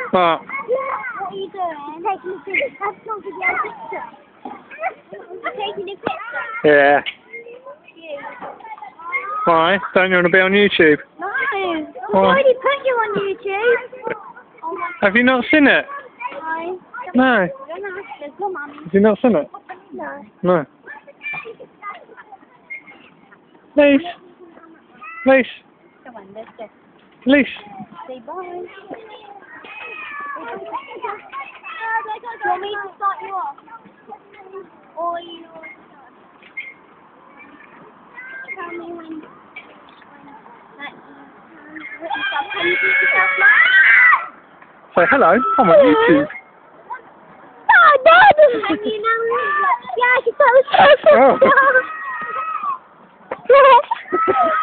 What? What are you doing? Taking a picture. That's not a video picture. You're taking a picture. Yeah. You. Why? Don't you want to be on YouTube? No. I've Why? already put you on YouTube. Oh my Have you not seen it? God. No. Don't ask us. Come on. Have you not seen it? No. No. Lise. Lise. Come on, let's go. Lise. Say bye. Do you want me to start you off? Or you tell me when can you do yourself now? Say hello. I'm on YouTube. Oh, no! And you know, yeah, I can tell it's so Oh.